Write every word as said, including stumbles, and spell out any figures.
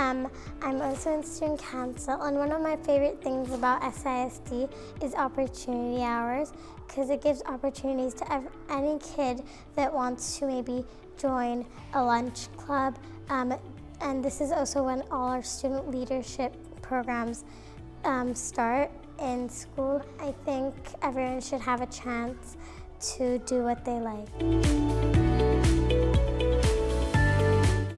Um, I'm also in student council, and one of my favorite things about S I S D is opportunity hours, because it gives opportunities to ev any kid that wants to maybe join a lunch club. Um, and this is also when all our student leadership programs um, start in school. I think everyone should have a chance to do what they like.